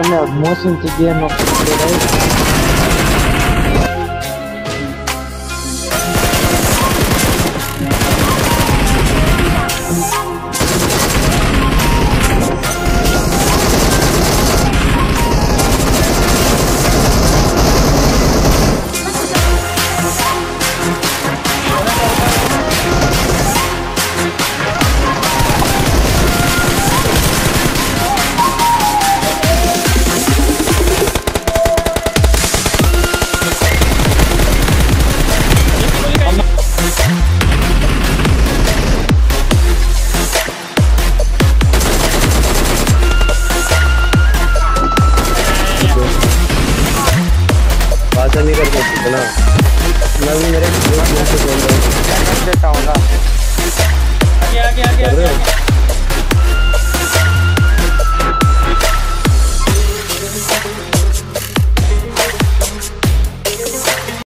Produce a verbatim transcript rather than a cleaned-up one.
one of most in the game of the नहीं कर सकते ना। मैं भी मेरे दोस्त से बोल रहा हूँ देता हूँ ना। आगे आगे आगे आगे, आगे।